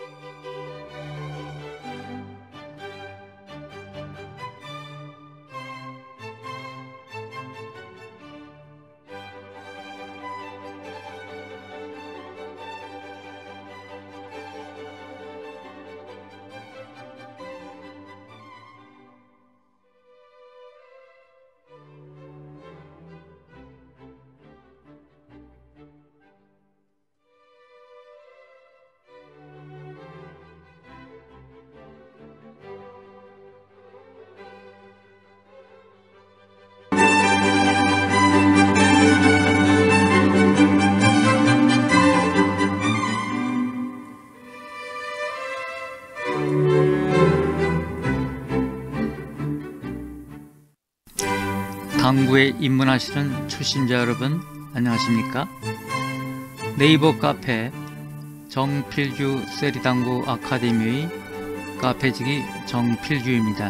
당구에 입문하시는 초심자 여러분, 안녕하십니까? 네이버 카페 정필규 세리당구 아카데미의 카페지기 정필규입니다.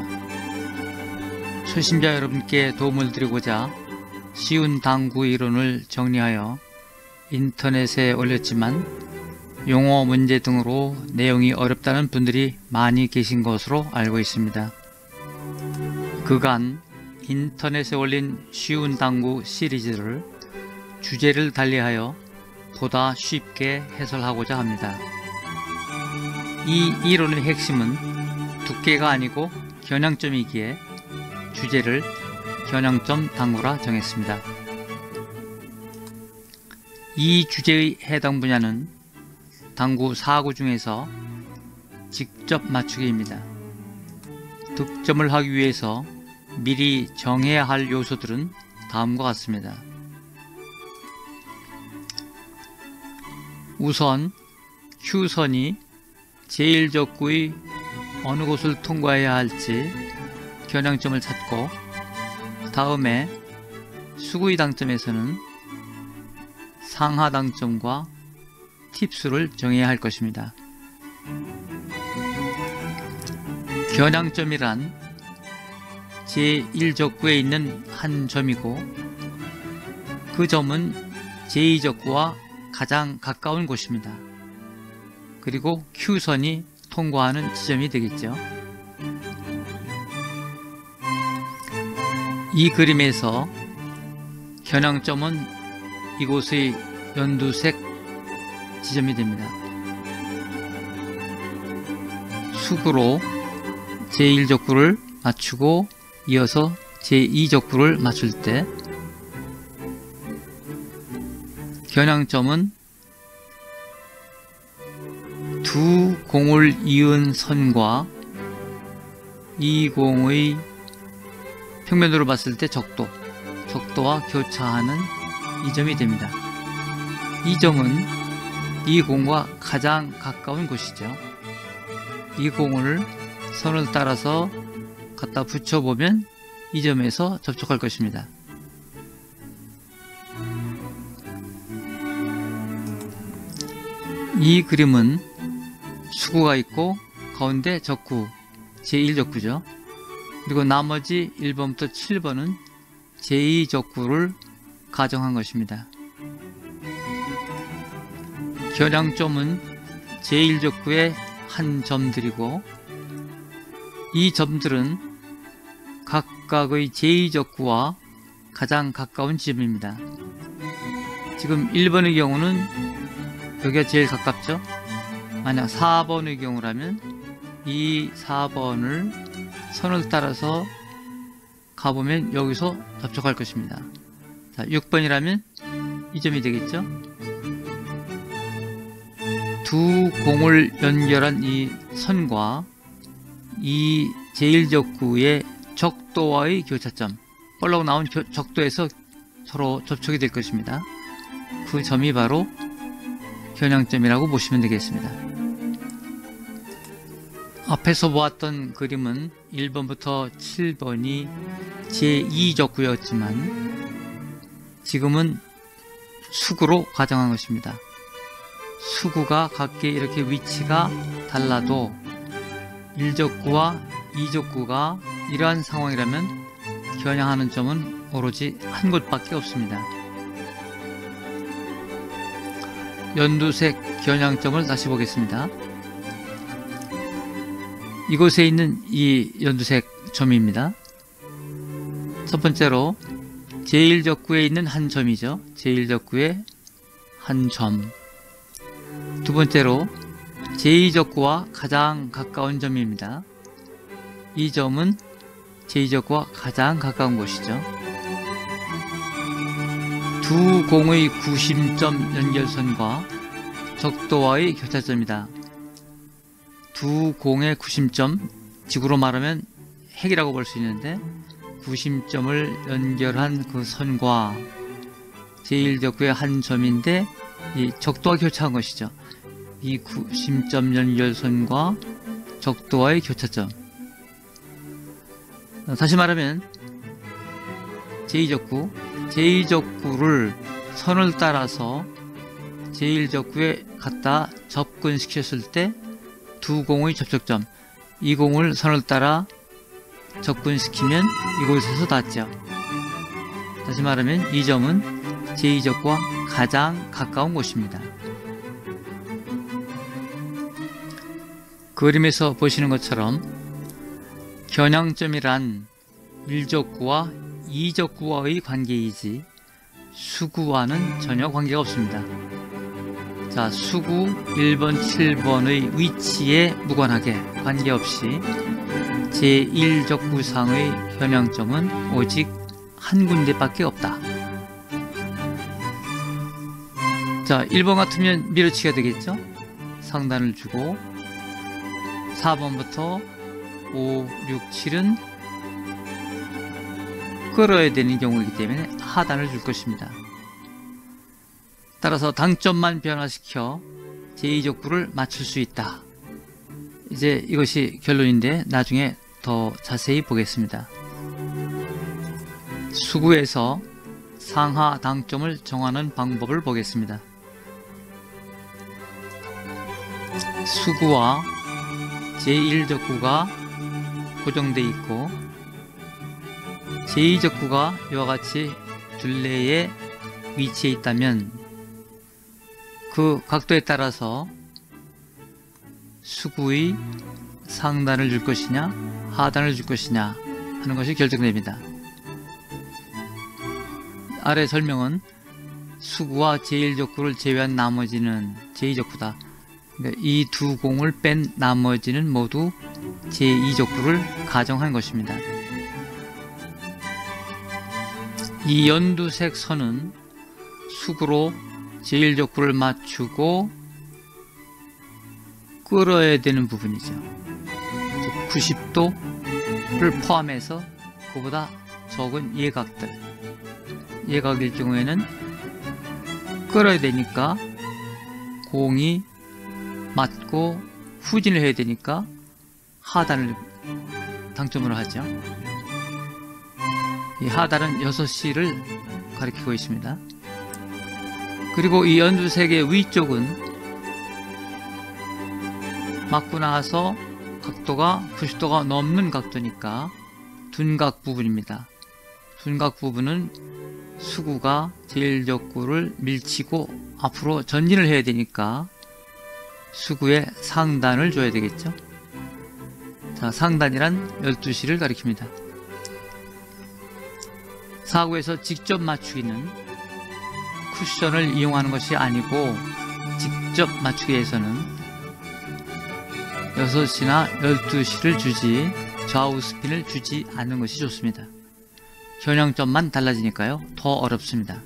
초심자 여러분께 도움을 드리고자 쉬운 당구 이론을 정리하여 인터넷에 올렸지만 용어 문제 등으로 내용이 어렵다는 분들이 많이 계신 것으로 알고 있습니다. 그간 인터넷에 올린 쉬운 당구 시리즈를 주제를 달리하여 보다 쉽게 해설하고자 합니다. 이 이론의 핵심은 두께가 아니고 겨냥점이기에 주제를 겨냥점 당구라 정했습니다. 이 주제의 해당 분야는 당구 4구 중에서 직접 맞추기입니다. 득점을 하기 위해서 미리 정해야 할 요소들은 다음과 같습니다. 우선 Q선이 제1적구의 어느 곳을 통과해야 할지 겨냥점을 찾고, 다음에 수구의 당점에서는 상하 당점과 팁수를 정해야 할 것입니다. 겨냥점이란 제1적구에 있는 한 점이고, 그 점은 제2적구와 가장 가까운 곳입니다. 그리고 Q선이 통과하는 지점이 되겠죠. 이 그림에서 겨냥점은 이곳의 연두색 지점이 됩니다. 수구로 제1적구를 맞추고 이어서 제2적구를 맞출 때 겨냥점은 두 공을 이은 선과 이 공의 평면으로 봤을 때 적도와 교차하는 이 점이 됩니다. 이 점은 이 공과 가장 가까운 곳이죠. 이 공을 선을 따라서 갖다 붙여보면 이 점에서 접촉할 것입니다. 이 그림은 수구가 있고 가운데 적구, 제1적구죠. 그리고 나머지 1번부터 7번은 제2적구를 가정한 것입니다. 겨냥점은 제1적구의 한 점들이고, 이 점들은 각각의 제2적구와 가장 가까운 지점입니다. 지금 1번의 경우는 여기가 제일 가깝죠. 만약 4번의 경우라면 이 4번을 선을 따라서 가보면 여기서 접촉할 것입니다. 자, 6번이라면 이 점이 되겠죠. 두 공을 연결한 이 선과 이 제1적구의 적도와의 교차점, 볼록 나온 적도에서 서로 접촉이 될 것입니다. 그 점이 바로 겨냥점이라고 보시면 되겠습니다. 앞에서 보았던 그림은 1번부터 7번이 제2적구였지만 지금은 수구로 가정한 것입니다. 수구가 각기 이렇게 위치가 달라도 1적구와 2적구가 이러한 상황이라면 겨냥하는 점은 오로지 한 곳밖에 없습니다. 연두색 겨냥점을 다시 보겠습니다. 이곳에 있는 이 연두색 점입니다. 첫 번째로 제1적구에 있는 한 점이죠. 제1적구에 한 점. 두 번째로 제2적구와 가장 가까운 점입니다. 이 점은 제2적구와 가장 가까운 곳이죠. 두 공의 구심점 연결선과 적도와의 교차점이다. 두 공의 구심점, 지구로 말하면 핵이라고 볼 수 있는데 구심점을 연결한 그 선과 제1적구의 한 점인데 이 적도와 교차한 것이죠. 이 구심점 연결선과 적도와의 교차점. 다시 말하면 제2적구를 선을 따라서 제1적구에 갖다 접근시켰을 때 두 공의 접촉점, 이 공을 선을 따라 접근시키면 이곳에서 닿죠. 다시 말하면 이 점은 제2적구와 가장 가까운 곳입니다. 그림에서 보시는 것처럼 겨냥점이란 1적구와 2적구와의 관계이지 수구와는 전혀 관계가 없습니다. 자, 수구 1번, 7번의 위치에 무관하게 관계없이 제1적구상의 겨냥점은 오직 한 군데밖에 없다. 자, 1번 같으면 밀어치기가 되겠죠? 상단을 주고 4번부터 5, 6, 7은 끌어야 되는 경우이기 때문에 하단을 줄 것입니다. 따라서 당점만 변화시켜 제2적구를 맞출 수 있다. 이제 이것이 결론인데 나중에 더 자세히 보겠습니다. 수구에서 상하 당점을 정하는 방법을 보겠습니다. 수구와 제1적구가 고정되어 있고 제2적구가 이와 같이 둘레에 위치해 있다면 그 각도에 따라서 수구의 상단을 줄 것이냐 하단을 줄 것이냐 하는 것이 결정됩니다. 아래 설명은 수구와 제1적구를 제외한 나머지는 제2적구다. 그러니까 이 두 공을 뺀 나머지는 모두 제2적구를 가정한 것입니다. 이 연두색 선은 수구로 제1적구를 맞추고 끌어야 되는 부분이죠. 90도를 포함해서 그보다 적은 예각들, 예각일 경우에는 끌어야 되니까 공이 맞고 후진을 해야 되니까 하단을 당점으로 하죠. 이 하단은 6C를 가리키고 있습니다. 그리고 이 연두색의 위쪽은 맞고 나서 각도가 90도가 넘는 각도니까 둔각 부분입니다. 둔각 부분은 수구가 제1적구를 밀치고 앞으로 전진을 해야 되니까 수구의 상단을 줘야 되겠죠. 자, 상단이란 12C를 가리킵니다. 사구에서 직접 맞추기는 쿠션을 이용하는 것이 아니고 직접 맞추기 위해서는 6C나 12C를 주지 좌우 스핀을 주지 않는 것이 좋습니다. 겨냥점만 달라지니까요. 더 어렵습니다.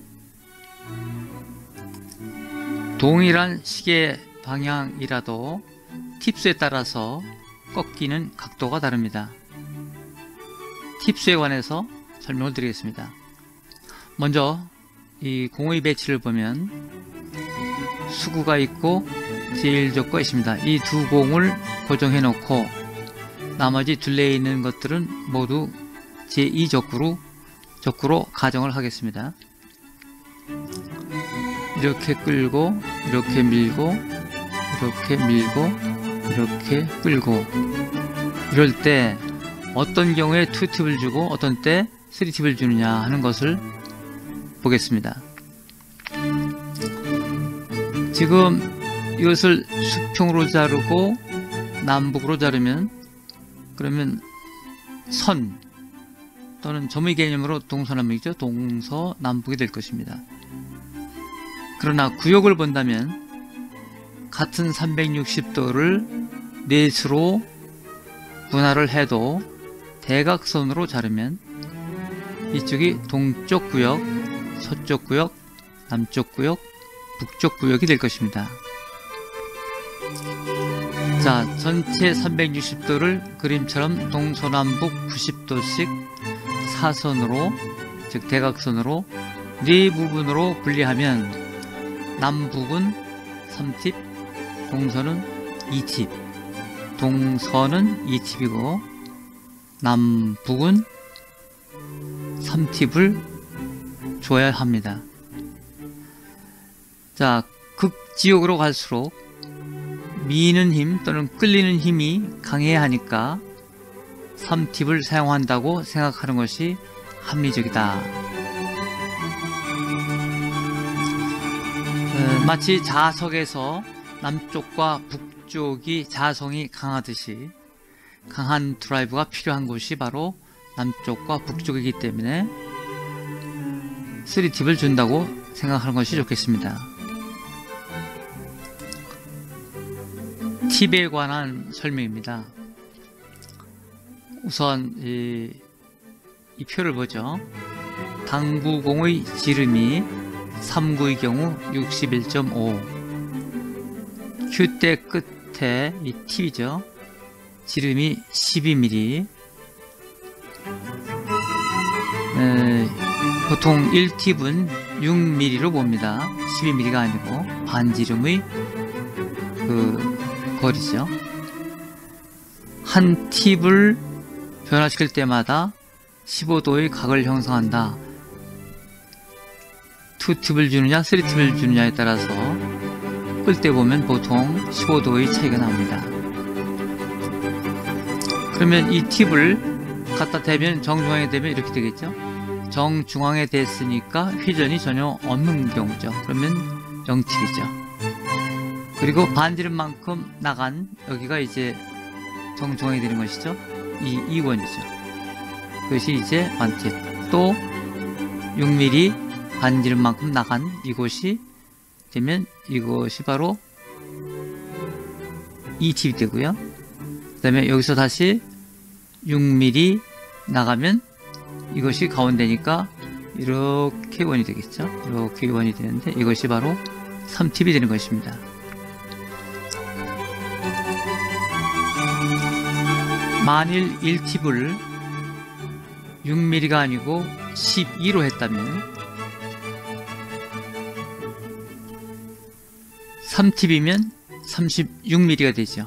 동일한 시계 방향이라도 팁수에 따라서 꺾이는 각도가 다릅니다. 팁수에 관해서 설명을 드리겠습니다. 먼저 이 공의 배치를 보면 수구가 있고 제1적구가 있습니다. 이 두 공을 고정해 놓고 나머지 둘레에 있는 것들은 모두 제2적구로 가정을 하겠습니다. 이렇게 끌고 이렇게 밀고 이렇게 밀고 이렇게 끌고 이럴 때 어떤 경우에 2팁을 주고 어떤 때 3팁을 주느냐 하는 것을 보겠습니다. 지금 이것을 수평으로 자르고 남북으로 자르면 그러면 선 또는 점의 개념으로 동서남북이죠. 동서남북이 될 것입니다. 그러나 구역을 본다면 같은 360도를 넷으로 분할을 해도 대각선으로 자르면 이쪽이 동쪽 구역, 서쪽 구역, 남쪽 구역, 북쪽 구역이 될 것입니다. 자, 전체 360도를 그림처럼 동서남북 90도씩 사선으로, 즉 대각선으로 네 부분으로 분리하면 남북은 3팁, 동서는 2팁, 동서는 2팁이고 남북은 3팁을 줘야 합니다. 자, 극지역으로 갈수록 미는 힘 또는 끌리는 힘이 강해야 하니까 3팁을 사용한다고 생각하는 것이 합리적이다. 마치 자석에서 남쪽과 북쪽이 자성이 강하듯이 강한 드라이브가 필요한 곳이 바로 남쪽과 북쪽이기 때문에 3팁을 준다고 생각하는 것이 좋겠습니다. 팁에 관한 설명입니다. 우선 이 표를 보죠. 당구공의 지름이 3구의 경우 61.5, 큐대 끝에 이 팁이죠. 지름이 12mm, 보통 1팁은 6mm로 봅니다. 12mm가 아니고 반지름의 그 거리죠. 한 팁을 변화시킬 때마다 15도의 각을 형성한다. 2팁을 주느냐 3팁을 주느냐에 따라서 끌 때 보면 보통 15도의 차이가 납니다. 그러면 이 팁을 갖다 대면 정중앙에 대면 이렇게 되겠죠. 정중앙에 됐으니까 휘전이 전혀 없는 경우죠. 그러면 0팁이죠. 그리고 반지름만큼 나간 여기가 이제 정중앙이 되는 것이죠. 이 2원이죠. 그것이 이제 1팁. 또 6mm 반지름만큼 나간 이곳이 되면 이것이 바로 2팁이 되고요. 그 다음에 여기서 다시 6mm 나가면 이것이 가운데니까 이렇게 원이 되겠죠. 이렇게 원이 되는데 이것이 바로 3팁이 되는 것입니다. 만일 1팁을 6mm가 아니고 12로 했다면 3팁이면 36mm가 되죠.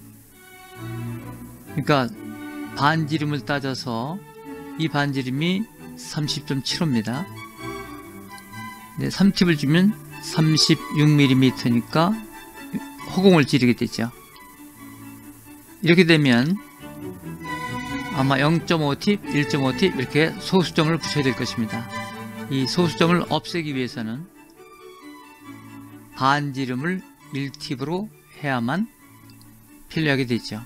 그러니까 반지름을 따져서 이 반지름이 30.75입니다. 3팁을 주면 36mm니까 허공을 찌르게 되죠. 이렇게 되면 아마 0.5팁, 1.5팁 이렇게 소수점을 붙여야 될 것입니다. 이 소수점을 없애기 위해서는 반지름을 1팁으로 해야만 필요하게 되죠.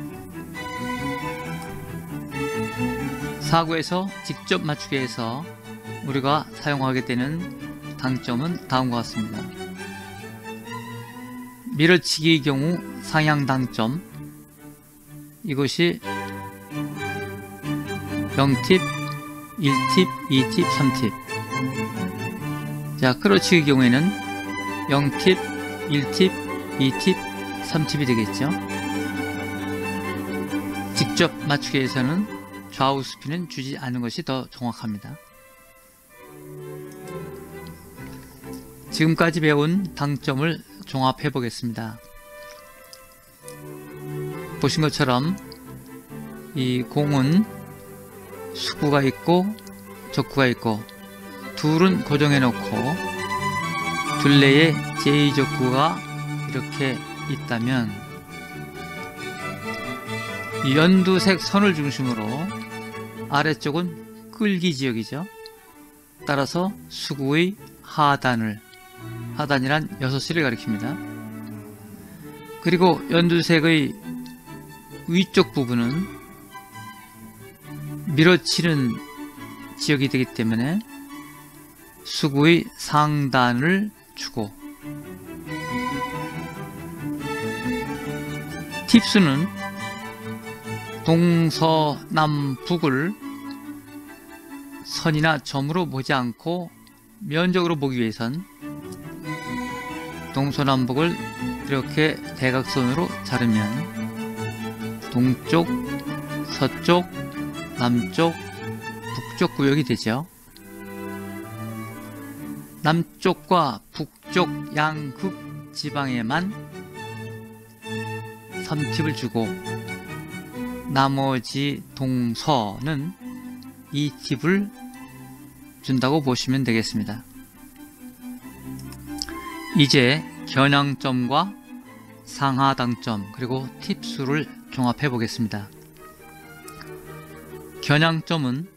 사구에서 직접 맞추기 위해서 우리가 사용하게 되는 당점은 다음과 같습니다. 밀어치기의 경우 상향 당점, 이것이 0팁, 1팁, 2팁, 3팁. 자, 끌어치기의 경우에는 0팁, 1팁, 2팁, 3팁이 되겠죠. 직접 맞추기 위해서는 좌우 수피는 주지 않는 것이 더 정확합니다. 지금까지 배운 당점을 종합해 보겠습니다. 보신 것처럼 이 공은 수구가 있고 적구가 있고 둘은 고정해 놓고 둘레에 제2적구가 이렇게 있다면 연두색 선을 중심으로 아래쪽은 끌기 지역이죠. 따라서 수구의 하단이란 6실을 가리킵니다. 그리고 연두색의 위쪽 부분은 밀어치는 지역이 되기 때문에 수구의 상단을 주고, 팁수는 동서남북을 선이나 점으로 보지 않고 면적으로 보기 위해선 동서남북을 이렇게 대각선으로 자르면 동쪽, 서쪽, 남쪽, 북쪽 구역이 되죠. 남쪽과 북쪽 양극 지방에만 3팁을 주고 나머지 동서는 2팁을 준다고 보시면 되겠습니다. 이제 겨냥점과 상하당점 그리고 팁수를 종합해 보겠습니다. 겨냥점은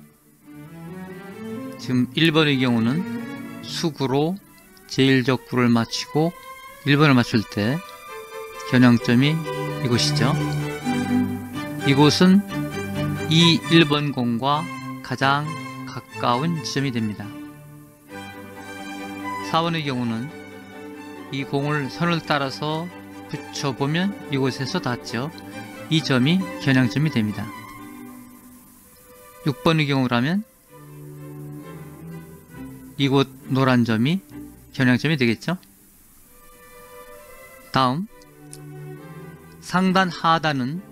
지금 1번의 경우는 수구로 제1적구를 맞추고 1번을 맞출 때 겨냥점이 이곳이죠. 이곳은 이 1번 공과 가장 가까운 지점이 됩니다. 4번의 경우는 이 공을 선을 따라서 붙여보면 이곳에서 닿죠. 이 점이 겨냥점이 됩니다. 6번의 경우라면 이곳 노란 점이 겨냥점이 되겠죠. 다음, 상단 하단은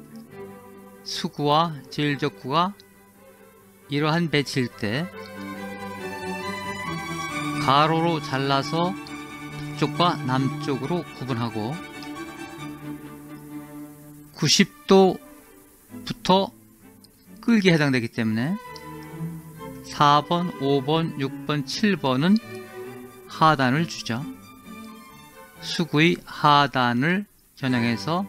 수구와 제1적구가 이러한 배치일 때 가로로 잘라서 북쪽과 남쪽으로 구분하고 90도부터 끌기에 해당되기 때문에 4번, 5번, 6번, 7번은 하단을 주죠. 수구의 하단을 겨냥해서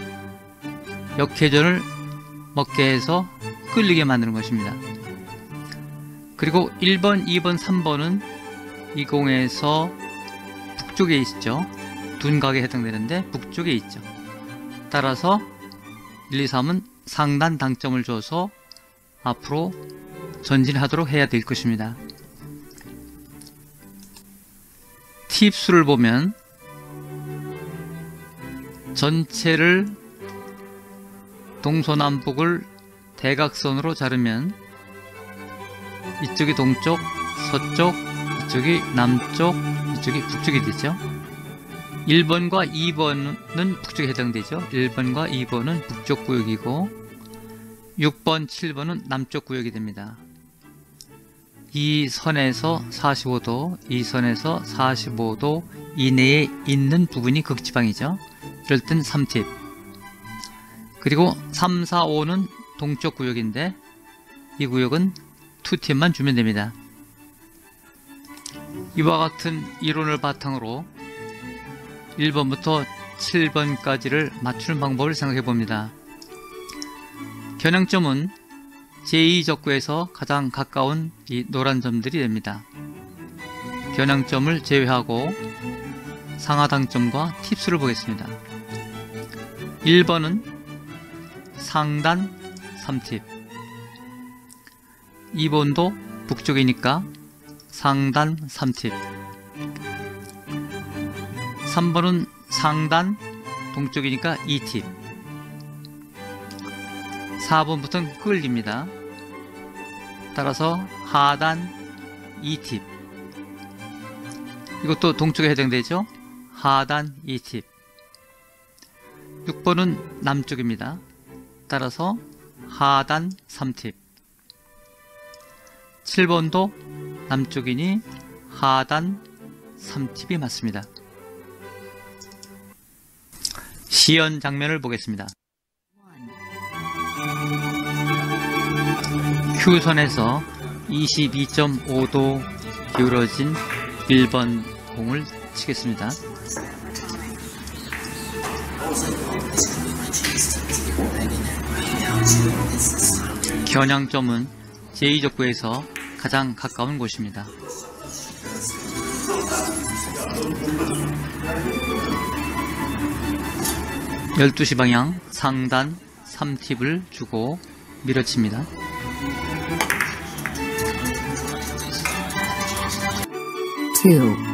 역회전을 먹게 해서 끌리게 만드는 것입니다. 그리고 1번, 2번, 3번은 이 공에서 북쪽에 있죠. 둔각에 해당되는데 북쪽에 있죠. 따라서 1, 2, 3은 상단 당점을 줘서 앞으로 전진하도록 해야 될 것입니다. 팁수를 보면 전체를 동서남북을 대각선으로 자르면 이쪽이 동쪽, 서쪽, 이쪽이 남쪽, 이쪽이 북쪽이 되죠. 1번과 2번은 북쪽에 해당되죠. 1번과 2번은 북쪽 구역이고 6번, 7번은 남쪽 구역이 됩니다. 이 선에서 45도, 이 선에서 45도 이내에 있는 부분이 극지방이죠. 이럴 땐 3팁. 그리고 3, 4, 5는 동쪽 구역인데 이 구역은 2팁만 주면 됩니다. 이와 같은 이론을 바탕으로 1번부터 7번까지를 맞추는 방법을 생각해 봅니다. 겨냥점은 제2적구에서 가장 가까운 이 노란 점들이 됩니다. 겨냥점을 제외하고 상하당점과 팁수를 보겠습니다. 1번은 상단 3팁, 2번도 북쪽이니까 상단 3팁, 3번은 상단 동쪽이니까 2팁, 4번부터는 끌립니다. 따라서 하단 2팁, 이것도 동쪽에 해당되죠. 하단 2팁. 6번은 남쪽입니다. 따라서 하단 3팁. 7번도 남쪽이니 하단 3팁이 맞습니다. 시연 장면을 보겠습니다. Q선에서 22.5도 기울어진 1번 공을 치겠습니다. 겨냥점은 제2적구에서 가장 가까운 곳입니다. 12시 방향 상단 3팁을 주고 밀어칩니다. 2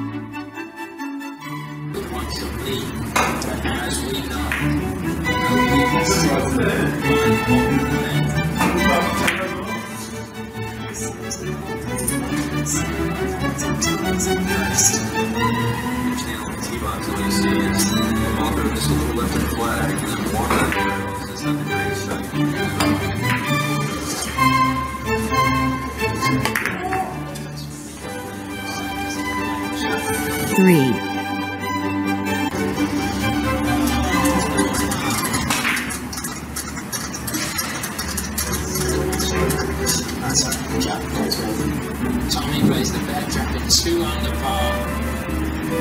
3 Tommy plays the back, dropping 2 under par.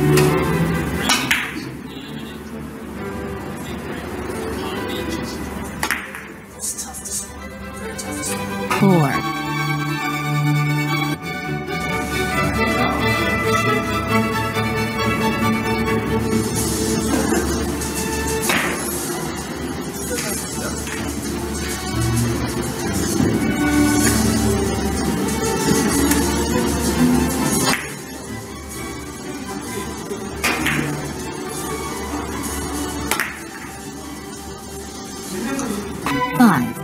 4 5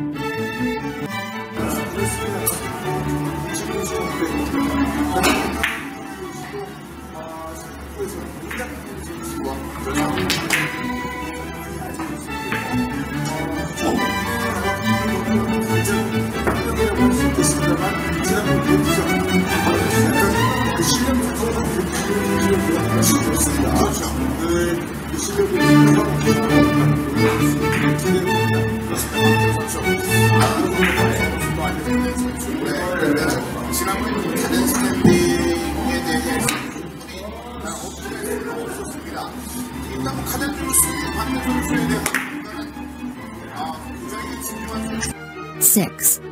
지난번 가든 스탠딩에 대해 충분히 없었습니다. 일단 뭐 가든 선수를 받는 선수에 대한 판단은 굉장히 중요한 선수. 6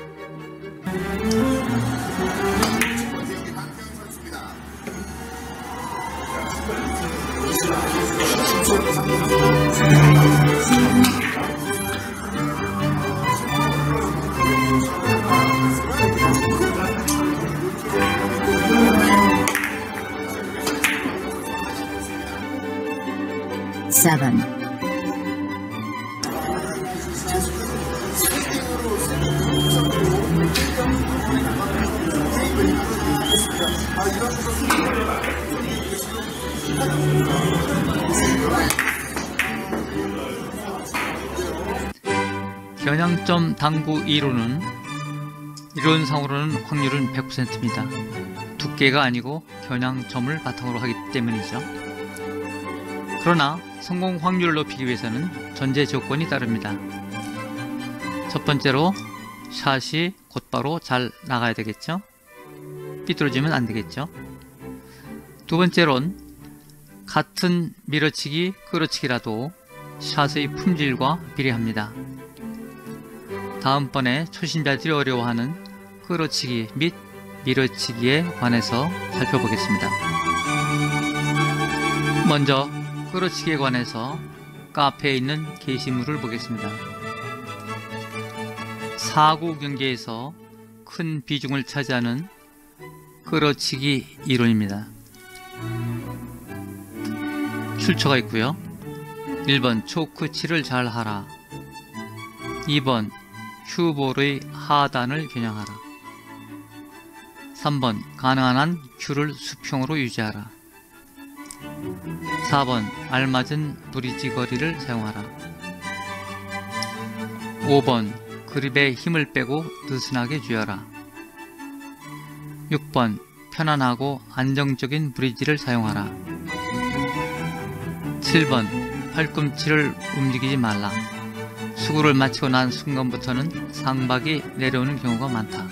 7 겨냥점 당구 이론은 이론상으로는 확률은 100%입니다. 두께가 아니고 겨냥점을 바탕으로 하기 때문이죠. 그러나 성공 확률을 높이기 위해서는 전제 조건이 따릅니다. 첫 번째로 샷이 곧바로 잘 나가야 되겠죠. 삐뚤어지면 안 되겠죠. 두 번째로는 같은 밀어치기, 끌어치기라도 샷의 품질과 비례합니다. 다음번에 초신자들이 어려워하는 끌어치기 및 밀어치기에 관해서 살펴보겠습니다. 먼저 끌어치기에 관해서 카페에 있는 게시물을 보겠습니다. 사구 경기에서 큰 비중을 차지하는 끌어치기 이론입니다. 출처가 있고요. 1번 초크치를 잘 하라. 2번 큐볼의 하단을 겨냥하라. 3번 가능한 한 큐를 수평으로 유지하라. 4번 알맞은 브리지 거리를 사용하라. 5번 그립에 힘을 빼고 느슨하게 쥐어라. 6번 편안하고 안정적인 브리지를 사용하라. 7번 팔꿈치를 움직이지 말라. 수구를 마치고 난 순간부터는 상박이 내려오는 경우가 많다.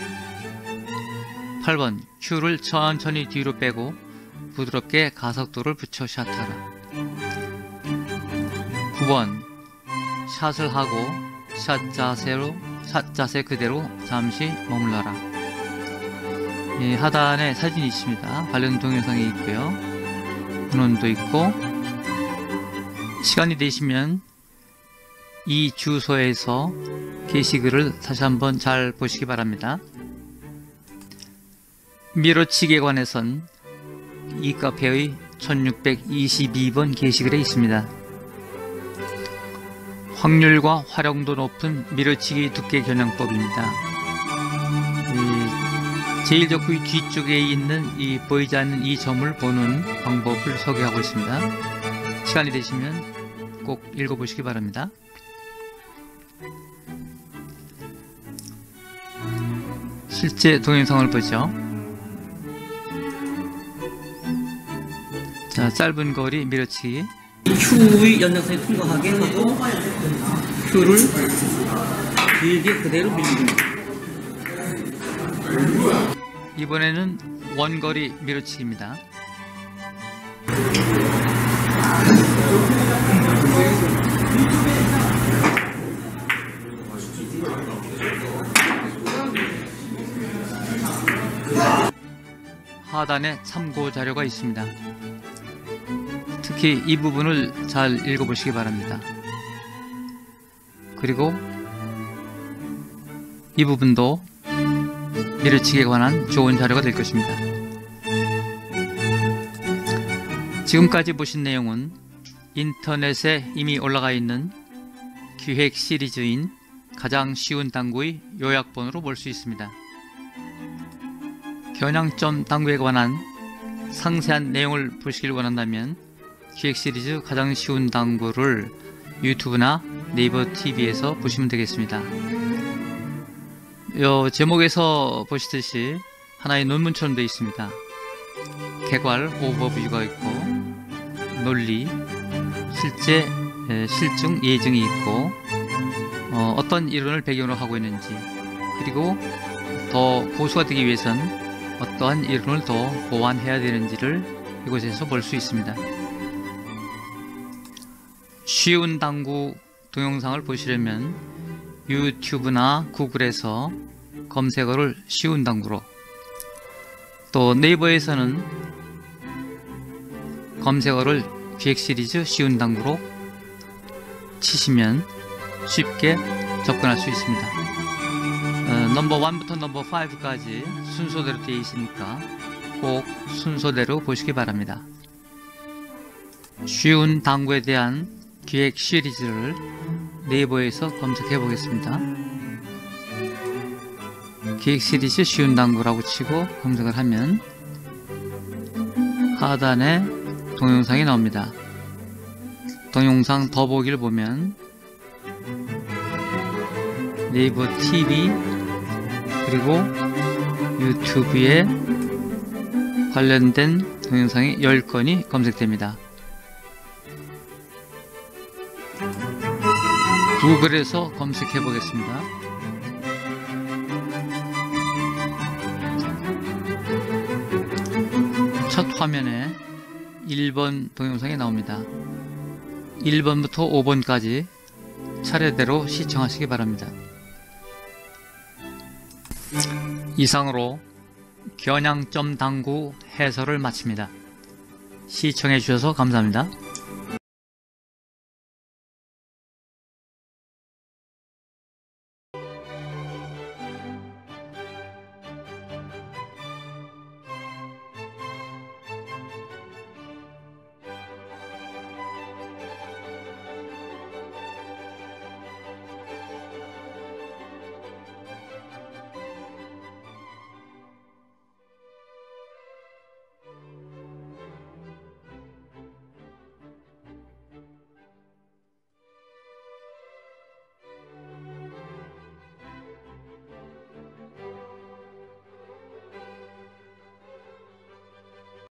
8번 큐를 천천히 뒤로 빼고 부드럽게 가속도를 붙여 샷하라. 9번 샷을 하고 샷 자세 그대로 잠시 머물러라. 하단에 사진이 있습니다. 관련 동영상이 있고요. 문헌도 있고 시간이 되시면 이 주소에서 게시글을 다시 한번 잘 보시기 바랍니다. 밀어치기에 관해선 이 카페의 1622번 게시글에 있습니다. 확률과 활용도 높은 밀어치기 두께 겨냥법입니다. 제일 적의 뒤쪽에 있는 이 보이지 않는 이 점을 보는 방법을 소개하고 있습니다. 시간이 되시면 꼭 읽어보시기 바랍니다. 실제 동영상을 보죠. 자, 짧은 거리 밀어치기. Q의 연장선이 통과하게 하고 Q를 길게 그대로 밀립니다. 이번에는 원거리 밀어치기입니다. 하단에 참고 자료가 있습니다. 특히 이 부분을 잘 읽어보시기 바랍니다. 그리고 이 부분도 밀어치기에 관한 좋은 자료가 될 것입니다. 지금까지 보신 내용은 인터넷에 이미 올라가 있는 기획 시리즈인 가장 쉬운 당구의 요약본으로 볼 수 있습니다. 겨냥점 당구에 관한 상세한 내용을 보시길 원한다면 기획 시리즈 가장 쉬운 당구를 유튜브나 네이버 TV에서 보시면 되겠습니다. 제목에서 보시듯이 하나의 논문처럼 되어 있습니다. 개괄, 오버뷰가 있고 논리, 실제, 실증, 예증이 있고 어떤 이론을 배경으로 하고 있는지, 그리고 더 고수가 되기 위해선 어떠한 이론을 더 보완해야 되는지를 이곳에서 볼 수 있습니다. 쉬운 당구 동영상을 보시려면 유튜브나 구글에서 검색어를 쉬운 당구로, 또 네이버에서는 검색어를 기획 시리즈 쉬운 당구로 치시면 쉽게 접근할 수 있습니다. 넘버 1부터 넘버 5까지 순서대로 되어 있으니까 꼭 순서대로 보시기 바랍니다. 쉬운 당구에 대한 기획 시리즈를 네이버에서 검색해 보겠습니다. 기획 시리즈 쉬운 당구라고 치고 검색을 하면 하단에 동영상이 나옵니다. 동영상 더보기를 보면 네이버 TV 그리고 유튜브에 관련된 동영상이 10건이 검색됩니다. 구글에서 검색해 보겠습니다. 첫 화면에 1번 동영상이 나옵니다. 1번부터 5번까지 차례대로 시청하시기 바랍니다. 이상으로 겨냥점 당구 해설을 마칩니다. 시청해 주셔서 감사합니다.